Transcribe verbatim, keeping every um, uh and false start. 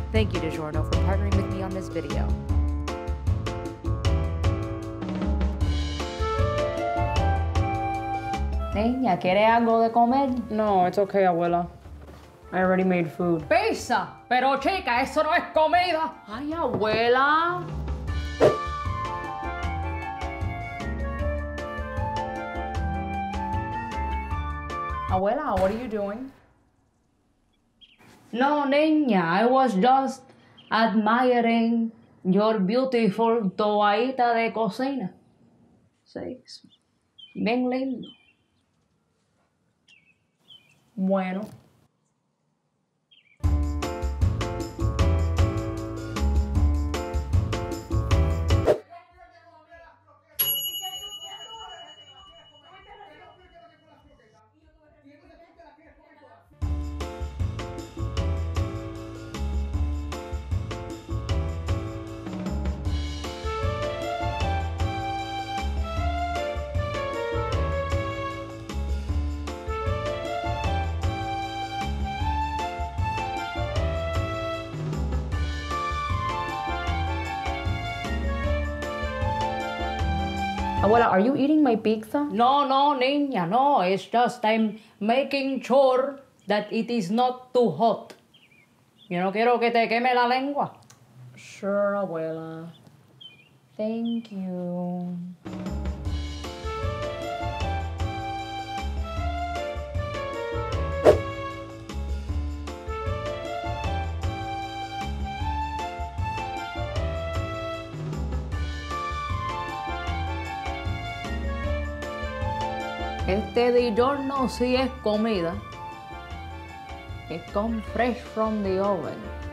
Thank you, DiGiorno, for partnering with me on this video. Niña, ¿quieres algo de comer? No, it's okay, abuela. I already made food. ¡Pizza! Pero chica, eso no es comida. Ay, abuela. Abuela, what are you doing? No, niña, I was just admiring your beautiful toallita de cocina. Sí, bien lindo. Bueno. Abuela, are you eating my pizza? No, no, niña, no. It's just I'm making sure that it is not too hot. Yo no quiero que te queme la lengua. Sure, abuela. Thank you. Este DiGiorno sí es comida. It comes fresh from the oven.